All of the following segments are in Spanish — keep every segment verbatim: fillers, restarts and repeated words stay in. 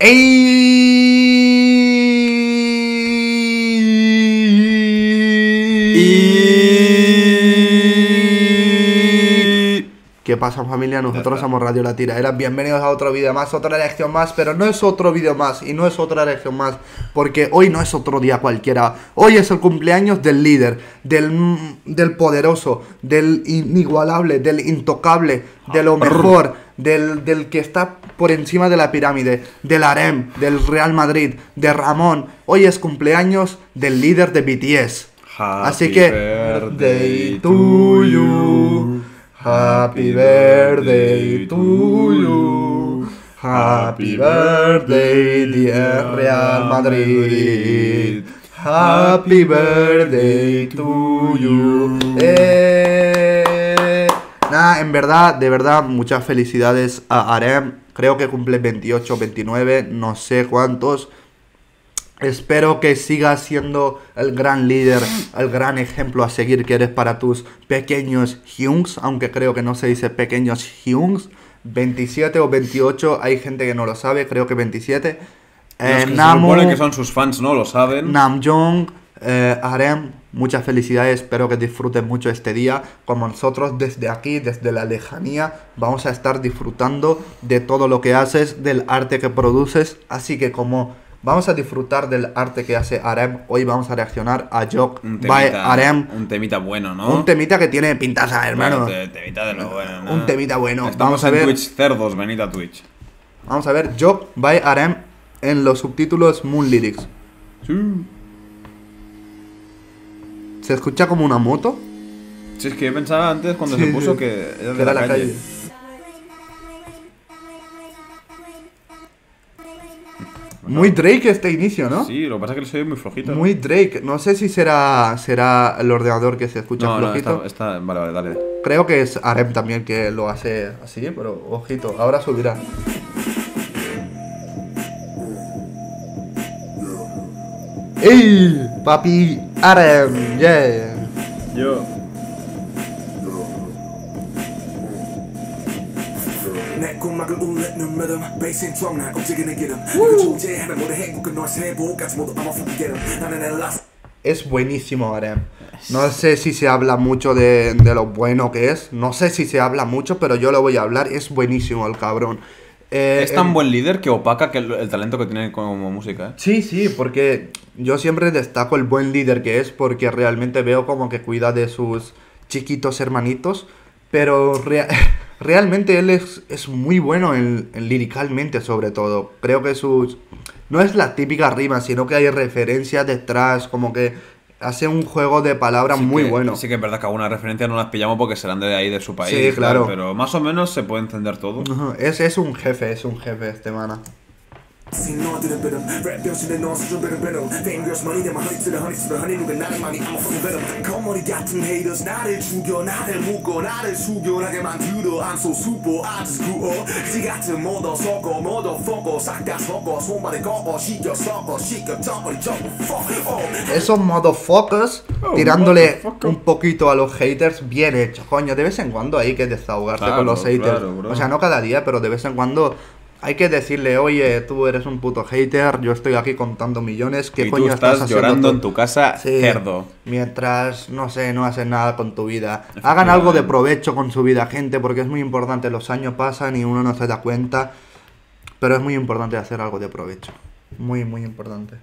Y... ¿Qué pasa, familia? Nosotros somos Radio La Tiraera. Bienvenidos a otro vídeo más, otra reacción más. Pero no es otro vídeo más y no es otra reacción más, porque hoy no es otro día cualquiera. Hoy es el cumpleaños del líder, del, del poderoso, del inigualable, del intocable, de lo mejor, del, del que está por encima de la pirámide, del harem, del Real Madrid, de Ramón. Hoy es cumpleaños del líder de B T S. Happy Así que birthday to you. Happy birthday to you. Happy birthday, dear Real Madrid. Happy birthday to you. Eh, nada, en verdad, de verdad, muchas felicidades a Harem. Creo que cumple veintiocho, veintinueve, no sé cuántos. Espero que sigas siendo el gran líder, el gran ejemplo a seguir que eres para tus pequeños Hyungs, aunque creo que no se dice pequeños Hyungs. veintisiete o veintiocho, hay gente que no lo sabe, creo que veintisiete. Eh, Los que Namu, se supone que son sus fans, ¿no? Lo saben. Namjoon, eh, Harem, muchas felicidades, espero que disfruten mucho este día. Como nosotros desde aquí, desde la lejanía, vamos a estar disfrutando de todo lo que haces, del arte que produces, así que como... vamos a disfrutar del arte que hace Harem. Hoy vamos a reaccionar a Jok by Harem. Un temita bueno, ¿no? Un temita que tiene pintaza, hermano. Claro, temita de lo bueno, ¿no? Un temita bueno. Estamos vamos a en ver. Twitch cerdos, venid a Twitch. Vamos a ver Jok by Harem en los subtítulos Moon Lyrics. Sí. ¿Se escucha como una moto? Sí, es que yo pensaba antes cuando Sí, se puso sí. que era de Que era la, la calle. calle. Muy Drake este inicio, ¿no? Sí, lo que pasa es que se oye muy flojito. Muy Drake. No sé si será será el ordenador que se escucha No, no, flojito. está, está... Vale, vale, dale. Creo que es Harem también que lo hace así, pero ojito, ahora subirá. ¡Ey! Papi Harem, yeah. Yo... Es buenísimo Harem. No sé si se habla mucho de, de lo bueno que es. No sé si se habla mucho, pero yo lo voy a hablar. Es buenísimo el cabrón. Eh, Es tan el- buen líder que opaca que el, el talento que tiene como música, ¿eh? Sí, sí, porque yo siempre destaco el buen líder que es, porque realmente veo como que cuida de sus chiquitos hermanitos, pero rea- realmente él es, es muy bueno en, en liricalmente sobre todo. Creo que sus... no es la típica rima, sino que hay referencias detrás, como que hace un juego de palabras Sí muy que- bueno. Sí que es verdad que algunas referencias no las pillamos porque serán de ahí, de su país. Sí, claro. Pero más o menos se puede encender todo. Ujú, Es, es un jefe, es un jefe este mana. Esos motherfuckers tirándole motherfucker. un poquito a los haters, bien hecho, coño. De vez en cuando hay que desahogarte Claro, con los haters. claro, bro. O sea, no cada día, pero de vez en cuando hay que decirle, oye, tú eres un puto hater, yo estoy aquí contando millones, ¿qué Y coño tú estás haciendo llorando tú? en tu casa, Sí, cerdo. mientras, no sé, no haces nada con tu vida. Hagan algo de provecho con su vida, gente, porque es muy importante. Los años pasan y uno no se da cuenta, pero es muy importante hacer algo de provecho. Muy, muy importante.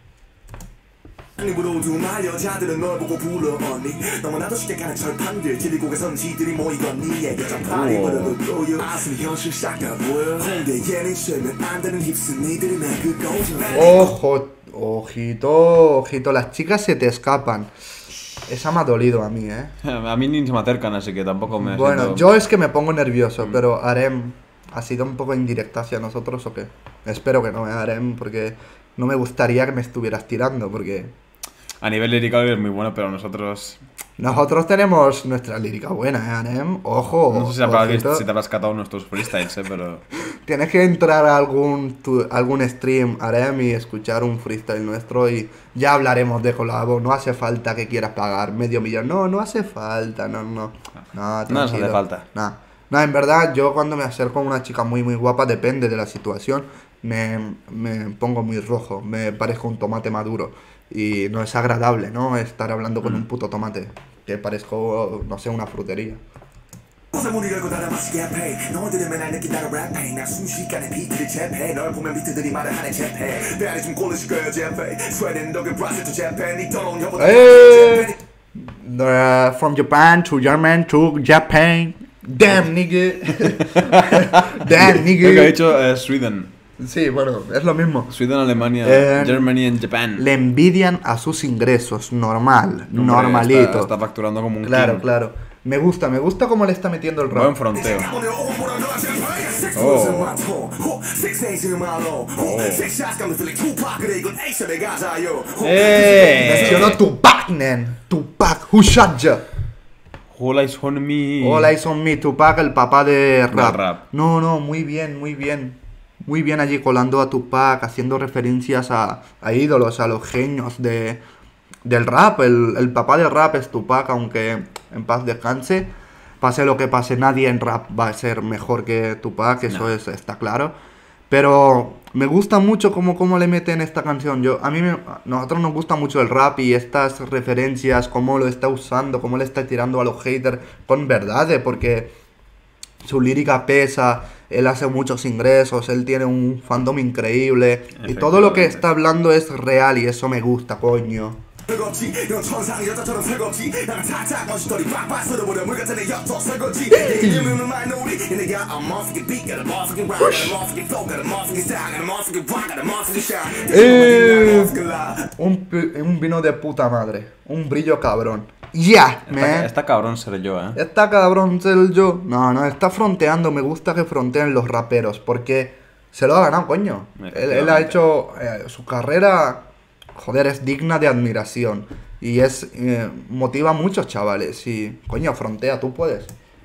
Ojo, ojito, ojito, las chicas se te escapan. Esa me ha dolido a mí, ¿eh? A mí ni se me acercan, así que tampoco me Bueno, siento- yo es que me pongo nervioso, pero Harem, ¿ha sido un poco indirecta hacia nosotros o qué? Espero que no, ¿eh, Harem? Porque no me gustaría que me estuvieras tirando, porque A nivel lirical es muy bueno, pero nosotros... nosotros tenemos nuestra lírica buena, ¿eh, Harem? Ojo, No sé si habrás, ojito. si te habrás catado nuestros freestyles, eh, pero... Tienes que entrar a algún, tu- algún stream, Harem, y escuchar un freestyle nuestro y ya hablaremos de colabo. No hace falta que quieras pagar medio millón. No, no hace falta, no, no. No, No nos hace tranquilo. falta. No, no, en verdad, yo cuando me acerco a una chica muy, muy guapa, depende de la situación. me, me pongo muy rojo, me parezco un tomate maduro. Y no es agradable, ¿no? Estar hablando con un puto tomate, que parezco, no sé, una frutería. ¡Eh! Uh, from Japan to German to Japan. Damn, nigga. Damn, nigga. Creo que ha dicho eh, Sweden. Sí, bueno, es lo mismo. Sweden, Alemania, Eh, Germany and Japan. Le envidian a sus ingresos, normal, Hombre, normalito. Está, está facturando como un Claro, king. claro. Me gusta, me gusta cómo le está metiendo el rap. Buen fronteo. Oh. ¡Eh! Mencionó Tupac, nen. Tupac, who shot ya? All eyes on me. All Eyes on Me, Tupac, el papá de rap. rap. No, no, muy bien, muy bien. Muy bien allí colando a Tupac, haciendo referencias a, a ídolos, a los genios de, del rap. El, el papá del rap es Tupac, aunque en paz descanse. Pase lo que pase, nadie en rap va a ser mejor que Tupac, eso No. es, está claro. Pero me gusta mucho cómo, cómo le meten esta canción. Yo, a mí, me, nosotros nos gusta mucho el rap y estas referencias, cómo lo está usando, cómo le está tirando a los haters con verdades, porque su lírica pesa, él hace muchos ingresos, él tiene un fandom increíble y todo lo que está hablando es real y eso me gusta, coño. Eh, un, pi- un vino de puta madre, un brillo cabrón. Ya, Está, man. está cabrón ser yo, eh. Está cabrón ser yo. No, no, está fronteando. Me gusta que fronteen los raperos. Porque se lo ha ganado, coño. Él, él ha hecho. Eh, su carrera. Joder, es digna de admiración. Y es. Eh, motiva a muchos chavales. Y. Coño, frontea, tú puedes.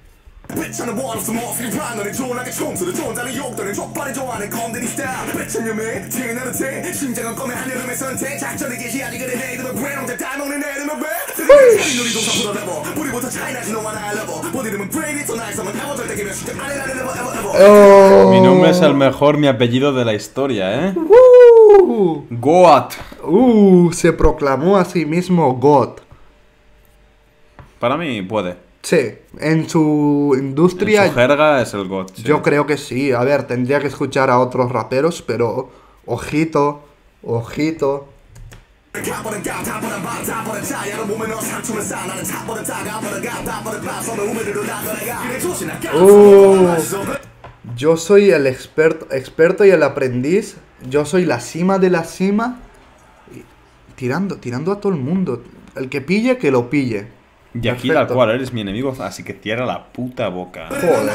Oh. Mi nombre es el mejor, mi apellido de la historia, eh. Uh, Goat. uh, se proclamó a sí mismo God. Para mí puede. Sí, en su En industria. su jerga es el Goat. sí. Yo creo que sí. A ver, tendría que escuchar a otros raperos, pero ojito, ojito. Oh, yo soy el experto, experto y el aprendiz. Yo soy la cima de la cima. Y tirando, tirando a todo el mundo. El que pille, que lo pille. Y aquí Perfecto. tal cual eres mi enemigo, así que cierra la puta boca. Joder.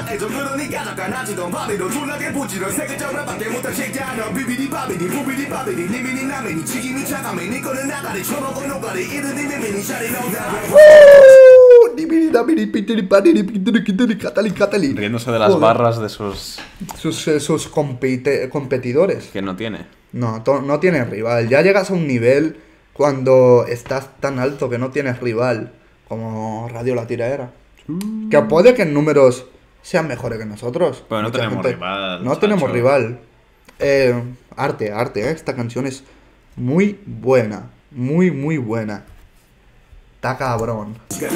Riéndose de las Joder. barras de sus... Sus, eh, sus compite- competidores. que no tiene. No, to- no tienes rival. Ya llegas a un nivel cuando estás tan alto que no tienes rival. Como Radio La Tiraera. Que puede que en números sean mejores que nosotros. Pero no Mucha tenemos gente- rival, No chacho. tenemos rival. Eh, arte, arte, ¿eh? Esta canción es muy buena. Muy, muy buena. Está cabrón.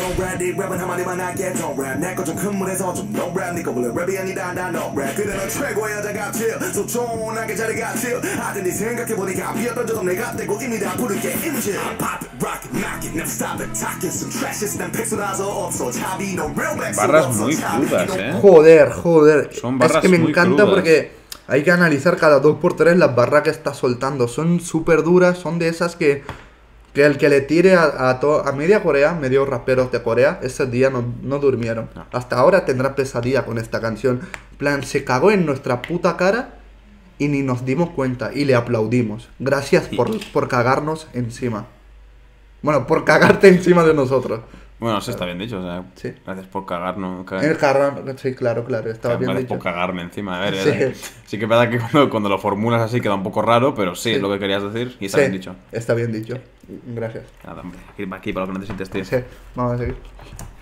Barras muy crudas, eh. Joder, joder. Son es barras que me muy encanta crudas. porque hay que analizar cada dos por tres las barras que está soltando. Son súper duras, son de esas que, que el que le tire a, a, to- a media Corea, medio raperos de Corea, ese día no, no durmieron. No. Hasta ahora tendrá pesadilla con esta canción. En plan, se cagó en nuestra puta cara y ni nos dimos cuenta y le aplaudimos. Gracias por, por cagarnos encima. Bueno, por cagarte encima de nosotros. Bueno, eso está bien dicho, o sea, Sí. gracias por cagarnos. ca- El carrón, sí, claro, claro, estaba bien Gracias dicho. por cagarme encima. A ver, Sí. eh, sí que es verdad que cuando, cuando lo formulas así queda un poco raro, pero sí, Sí. es lo que querías decir y está Sí, bien dicho. Está bien dicho. Gracias. Nada, hombre, aquí, aquí para lo que necesites, tío. Sí, vamos a seguir.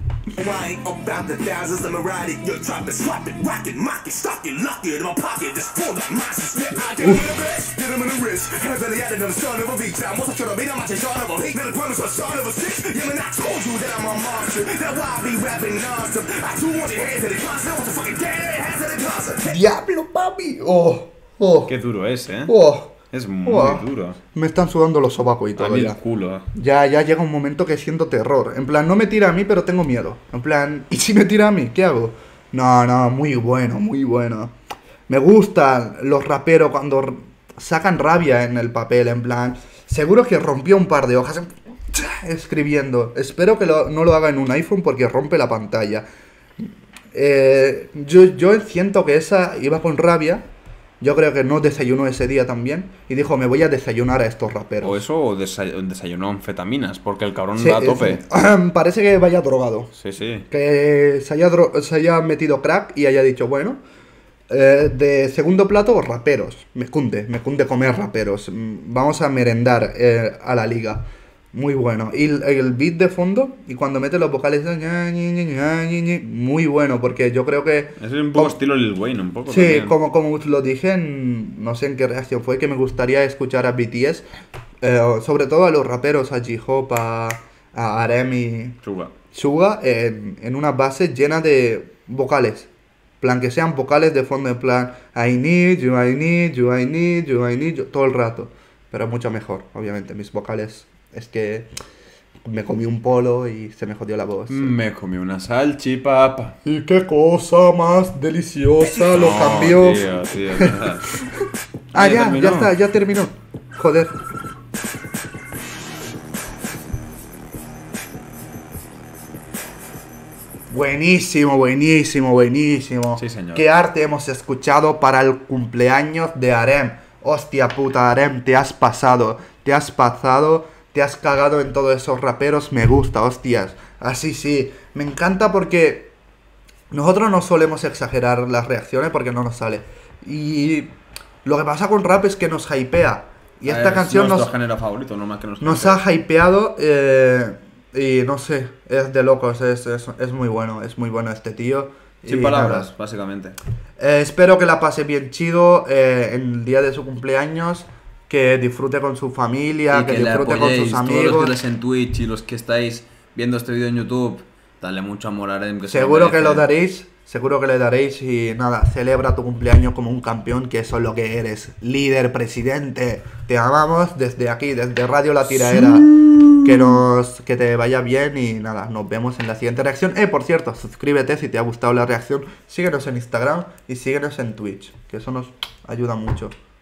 I ain't about the thousands, I'm erotic. You're dropping, swapping, rocking, mocking, stocking, locking in my pocket. Just full of monsters. Yeah, I get him in the best, get him in the wrist. Hands on the other, the son of a beat. I'm also trying to beat, I'm not just son of a hate. Now the promise was son of a six. Yeah, man, I told you that I'm a monster. That's why I be rapping nonstop. I too want your hands in the closet. I want the fucking dead hands in the closet. ¡Diablo, papi! ¡Oh! ¡Oh! Qué duro es, ¿eh? ¡Oh! Es muy Oh. duro. Me están sudando los sobacos y A todo mí el ya. culo. Ya, ya llega un momento que siento terror. En plan, no me tira a mí, pero tengo miedo. En plan, ¿y si me tira a mí? ¿Qué hago? No, no, muy bueno, muy bueno. Me gustan los raperos cuando r- sacan rabia en el papel, en plan. Seguro que rompió un par de hojas en- escribiendo. Espero que lo- no lo haga en un iPhone porque rompe la pantalla. Eh, yo, yo siento que esa iba con rabia. Yo creo que no desayunó ese día también. Y dijo, me voy a desayunar a estos raperos. O eso o desay- desayunó anfetaminas, porque el cabrón Sí, va a tope. es- parece que vaya drogado. Sí, sí. Que se haya, dro- se haya metido crack y haya dicho, bueno, eh, de segundo plato, raperos. Me cunde, me cunde comer raperos. Mm, Vamos a merendar eh, a la liga. Muy bueno. Y el, el beat de fondo, y cuando mete los vocales, ña, ñi, ñi, ña, ñi, ñi, muy bueno, porque yo creo que... Es un poco estilo Lil Wayne, un poco Sí, también. como, como lo dije, en- no sé en qué reacción fue, que me gustaría escuchar a B T S, eh, sobre todo a los raperos, a J-Hope, a, a Arem y Chuga. Suga, en, en una base llena de vocales. Plan, que sean vocales de fondo, en plan, I need you, I need you, I need you, I need you, todo el rato. Pero mucho mejor, obviamente, mis vocales, es que me comí un polo y se me jodió la voz. Me comí una salchipapa. Y qué cosa más deliciosa, los No, cambios. Tío, tío, es verdad. Ah, Ya ya, terminó. ya está, ya terminó. Joder. Buenísimo, buenísimo, buenísimo. Sí, señor. Qué arte hemos escuchado para el cumpleaños de Arem. Hostia puta, Arem, te has pasado. Te has pasado, te has cagado en todos esos raperos. Me gusta, hostias. Así sí. Me encanta porque nosotros no solemos exagerar las reacciones porque no nos sale. Y lo que pasa con rap es que nos hypea. Y esta Es canción nuestro nos, género favorito, no más que nos nos ha hypeado. eh, y no sé, es de locos. Es, es, es muy bueno, es muy bueno este tío. Sin Y palabras, nada. básicamente. Eh, espero que la pase bien chido eh, en el día de su cumpleaños. Que disfrute con su familia, Y que, que le disfrute con apoyéis, sus todos los que amigos. estáis en Twitch y los que estáis viendo este vídeo en YouTube, dale mucho amor a Arem, que se Seguro que merece. lo daréis, seguro que le daréis y nada, celebra tu cumpleaños como un campeón, que eso es lo que eres, líder, presidente. Te amamos desde aquí, desde Radio La Tiraera. Que nos que te vaya bien y nada, nos vemos en la siguiente reacción. Eh, por cierto, suscríbete si te ha gustado la reacción, síguenos en Instagram y síguenos en Twitch, que eso nos ayuda mucho.